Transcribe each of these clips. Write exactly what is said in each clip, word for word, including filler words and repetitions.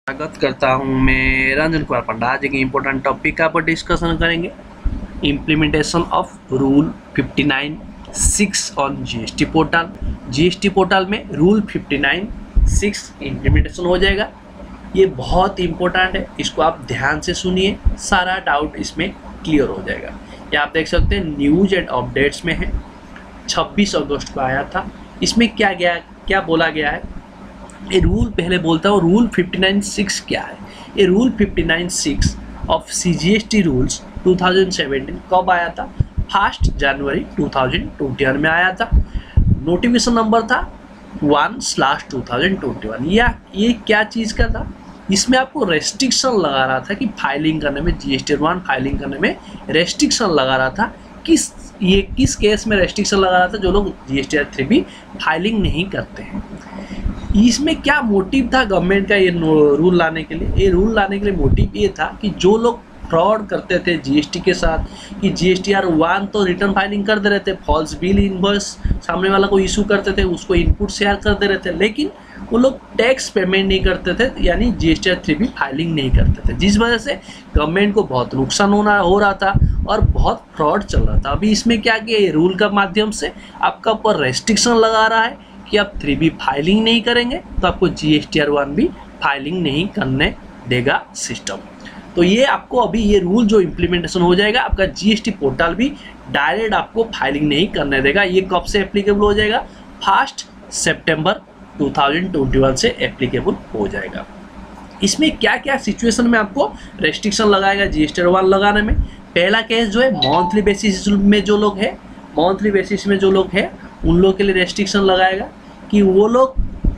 स्वागत करता हूं मैं रंजन कुमार पंडा। आज एक इम्पोर्टेंट टॉपिक का पर डिस्कशन करेंगे, implementation of rule fifty nine six on GST portal. GST portal में rule fifty nine six implementation हो जाएगा। ये बहुत इम्पोर्टेंट है, इसको आप ध्यान से सुनिए, सारा डाउट इसमें क्लियर हो जाएगा। ये आप देख सकते हैं न्यूज एंड अपडेट्स में है, छब्बीस अगस्त को आया था। इसमें क्या गया क्या बोला गया है, ये रूल पहले बोलता हूँ। रूल फिफ्टी नाइन सिक्स क्या है? ये rule fifty nine six of CGST rules two thousand seventeen कब आया था? फर्स्ट जनवरी टू थाउजेंड ट्वेंटी वन में आया था। नोटिफिकेशन नंबर था one slash two thousand twenty one. या ये क्या चीज़ का था? इसमें आपको रेस्ट्रिक्शन लगा रहा था कि फाइलिंग करने में, जीएसटी वन फाइलिंग करने में रेस्ट्रिक्शन लगा रहा था। किस ये किस केस में रेस्ट्रिक्शन लगा रहा था? जो लोग जीएसटी थ्री बी फाइलिंग नहीं करते हैं। इसमें क्या मोटिव था गवर्नमेंट का ये रूल लाने के लिए? ये रूल लाने के लिए मोटिव ये था कि जो लोग फ्रॉड करते थे जीएसटी के साथ, कि जीएसटी आर वन तो रिटर्न फाइलिंग कर दे रहे थे, फॉल्स बिल इनवॉइस सामने वाला को इशू करते थे, उसको इनपुट शेयर कर दे रहे थे, लेकिन वो लोग टैक्स पेमेंट नहीं करते थे, यानी जीएसटी आर थ्री भी फाइलिंग नहीं करते थे, जिस वजह से गवर्नमेंट को बहुत नुकसान होना हो रहा था और बहुत फ्रॉड चल रहा था। अभी इसमें क्या किया, ये रूल का माध्यम से आपका ऊपर रेस्ट्रिक्शन लगा रहा है कि आप थ्री बी फाइलिंग नहीं करेंगे तो आपको जीएसटी आर वन भी फाइलिंग नहीं करने देगा सिस्टम। तो ये आपको अभी ये रूल जो इम्प्लीमेंटेशन हो जाएगा, आपका जीएसटी पोर्टल भी डायरेक्ट आपको फाइलिंग नहीं करने देगा। ये कब से एप्लीकेबल हो जाएगा? फर्स्ट सितंबर टू थाउजेंड ट्वेंटी वन से एप्लीकेबल हो जाएगा। इसमें क्या क्या सिचुएशन में आपको रेस्ट्रिक्शन लगाएगा जीएसटी आर वन लगाने में? पहला केस जो है मंथली बेसिस में जो लोग है मंथली बेसिस में जो लोग है उन लोग के लिए रेस्ट्रिक्शन लगाएगा कि वो लोग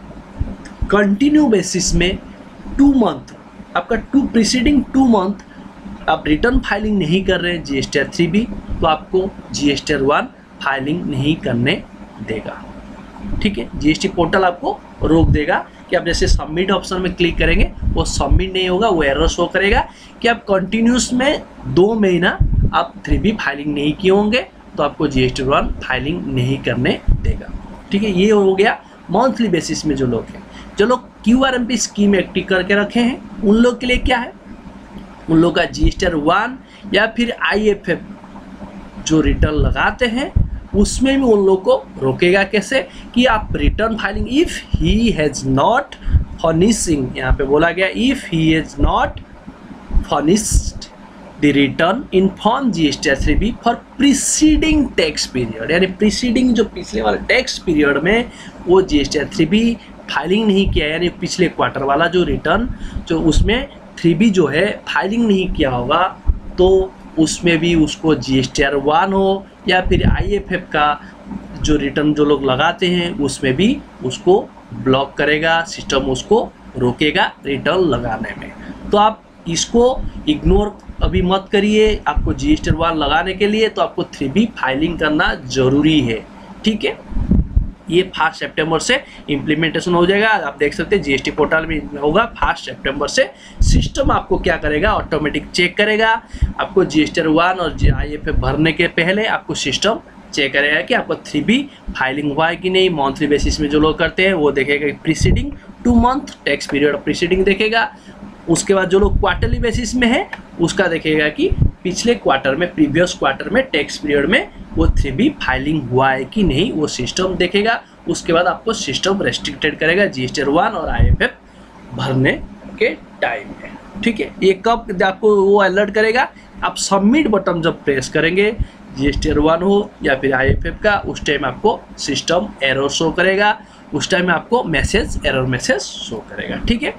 कंटिन्यू बेसिस में टू मंथ आपका टू प्रीसीडिंग टू मंथ आप रिटर्न फाइलिंग नहीं कर रहे हैं जीएसटी आर थ्री बी, तो आपको जीएसटी आर वन फाइलिंग नहीं करने देगा। ठीक है, जीएसटी पोर्टल आपको रोक देगा कि आप जैसे सबमिट ऑप्शन में क्लिक करेंगे वो सबमिट नहीं होगा, वो एरर शो करेगा कि आप कंटिन्यूस में दो महीना आप थ्री बी फाइलिंग नहीं किए होंगे, तो आपको जीएसटी वन फाइलिंग नहीं करने देगा। ठीक है, ये हो गया मंथली बेसिस में जो लोग हैं। जो लोग क्यूआरएमपी स्कीम एक्टिव करके रखे हैं उन लोग के लिए क्या है? उन लोग का जीएसटी वन या फिर आईएफएफ जो रिटर्न लगाते हैं उसमें भी उन लोग को रोकेगा। कैसे? कि आप return filing if he has not furnishing, यहाँ पे बोला गया if he has not furnished the return in form GST R three B for preceding tax period, यानी प्रीसीडिंग जो पिछले वाले टैक्स पीरियड में वो GST R three B filing नहीं किया, यानी पिछले क्वार्टर वाला जो रिटर्न जो उसमें थ्री बी जो है फाइलिंग नहीं किया होगा, तो उसमें भी उसको जीएसटी आर वन हो या फिर आईएफएफ का जो रिटर्न जो लोग लगाते हैं उसमें भी उसको ब्लॉक करेगा सिस्टम, उसको रोकेगा रिटर्न लगाने में। तो आप इसको इग्नोर अभी मत करिए। आपको जीएसटी वन लगाने के लिए तो आपको थ्री बी फाइलिंग करना जरूरी है। ठीक है, ये फर्स्ट सितंबर से इम्प्लीमेंटेशन हो जाएगा। आप देख सकते हैं जीएसटी पोर्टल में होगा फर्स्ट सितंबर से। सिस्टम आपको क्या करेगा, ऑटोमेटिक चेक करेगा। आपको जीएसटी वन और आईएफएफ भरने के पहले आपको सिस्टम चेक करेगा कि आपको थ्री बी फाइलिंग हुआ है कि नहीं। मंथली बेसिस में जो लोग करते हैं वो देखेगा preceding two month tax period preceding देखेगा। उसके बाद जो लोग क्वार्टरली बेसिस में है उसका देखेगा कि पिछले क्वार्टर में, प्रीवियस क्वार्टर में, टैक्स पीरियड में वो थ्री बी फाइलिंग हुआ है कि नहीं, वो सिस्टम देखेगा। उसके बाद आपको सिस्टम रेस्ट्रिक्टेड करेगा जीएसटी वन और आईएफएफ भरने के टाइम में। ठीक है, ये कब आपको वो अलर्ट करेगा? आप सबमिट बटन जब प्रेस करेंगे जीएसटी वन हो या फिर आईएफएफ का, उस टाइम आपको सिस्टम एरर शो करेगा, उस टाइम आपको मैसेज एरर मैसेज शो करेगा। ठीक है,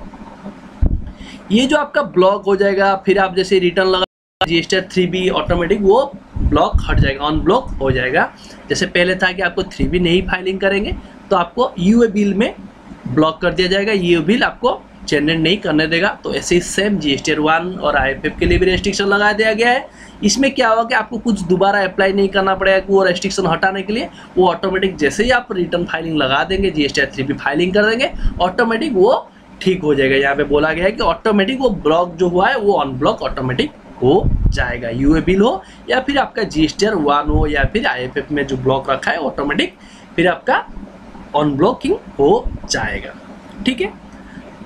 ये जो आपका ब्लॉक हो जाएगा, फिर आप जैसे रिटर्न लगा GST R three B automatic वो ब्लॉक हट जाएगा, ऑन ब्लॉक हो जाएगा। जैसे पहले था कि आपको थ्री बी नहीं फाइलिंग करेंगे तो आपको यूए बिल में ब्लॉक कर दिया जाएगा, यूए बिल आपको जनरेट नहीं करने देगा। तो ऐसे ही सेम जीएसटी आर वन और आईएफएफ के लिए भी रेस्ट्रिक्शन लगा दिया गया है। इसमें क्या होगा कि आपको कुछ दोबारा अप्लाई नहीं करना पड़ेगा कि वो रेस्ट्रिक्शन हटाने के लिए। वो ऑटोमेटिक जैसे ही आप रिटर्न फाइलिंग लगा देंगे, GST R three B filing कर देंगे, ऑटोमेटिक वो ठीक हो जाएगा। यहाँ पे बोला गया है कि ऑटोमेटिक वो ब्लॉक जो हुआ है वो अनब्लॉक ऑटोमेटिक हो जाएगा। यूए बिल हो या फिर आपका जीएसटी आर वन हो या फिर आईएफएफ में जो ब्लॉक रखा है ऑटोमेटिक फिर आपका अनब्लॉकिंग हो जाएगा। ठीक है,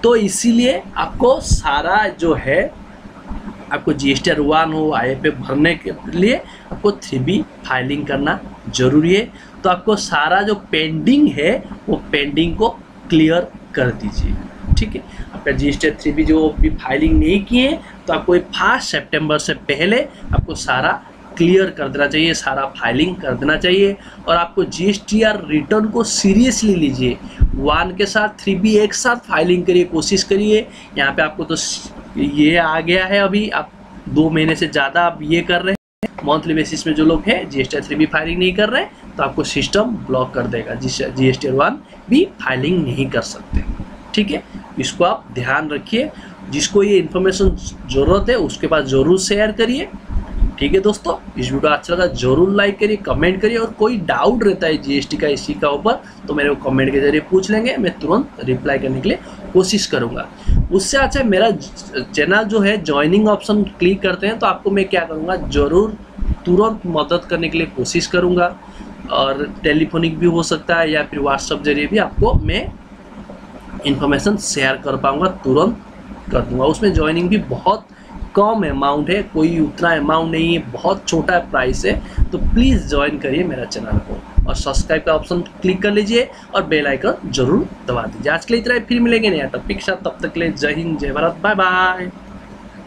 तो इसीलिए आपको सारा जो है आपको जीएसटी आर वन हो आई एफ ए भरने के लिए आपको थ्री बी फाइलिंग करना जरूरी है। तो आपको सारा जो पेंडिंग है वो पेंडिंग को क्लियर कर दीजिए, ठीक है। आपका जीएसटी थ्री बी जो भी फाइलिंग नहीं किए तो आपको फर्स्ट सितंबर से पहले आपको सारा क्लियर कर देना चाहिए, सारा फाइलिंग कर देना चाहिए। और आपको जीएसटी आर रिटर्न को सीरियसली लीजिए, वन के साथ थ्री बी एक साथ फाइलिंग करिए, कोशिश करिए। यहाँ पे आपको तो ये आ गया है, अभी आप दो महीने से ज़्यादा आप ये कर रहे हैं, मंथली बेसिस में जो लोग हैं जीएसटी थ्री बी फाइलिंग नहीं कर रहे हैं तो आपको सिस्टम ब्लॉक कर देगा, जीएसटी वन भी फाइलिंग नहीं कर सकते, ठीक है। इसको आप ध्यान रखिए। जिसको ये इन्फॉर्मेशन ज़रूरत है उसके पास ज़रूर शेयर करिए, ठीक है दोस्तों। इस वीडियो अच्छा लगा जरूर लाइक करिए, कमेंट करिए, और कोई डाउट रहता है जीएसटी का इसी का ऊपर तो मेरे को कमेंट के जरिए पूछ लेंगे, मैं तुरंत रिप्लाई करने के लिए कोशिश करूंगा। उससे अच्छा मेरा चैनल जो है ज्वाइनिंग ऑप्शन क्लिक करते हैं तो आपको मैं क्या करूंगा, जरूर तुरंत मदद करने के लिए कोशिश करूंगा। और टेलीफोनिक भी हो सकता है या फिर व्हाट्सएप जरिए भी आपको मैं इंफॉर्मेशन शेयर कर पाऊंगा, तुरंत कर दूंगा। उसमें ज्वाइनिंग भी बहुत कम अमाउंट है, कोई उतना अमाउंट नहीं है, बहुत छोटा प्राइस है। तो प्लीज़ ज्वाइन करिए मेरा चैनल को और सब्सक्राइब का ऑप्शन क्लिक कर लीजिए और बेल आइकन जरूर दबा दीजिए। आज के लिए इतना ही, फिर मिलेंगे नया टॉपिक के साथ, तब तक के लिए जय हिंद जय भारत, बाय बाय।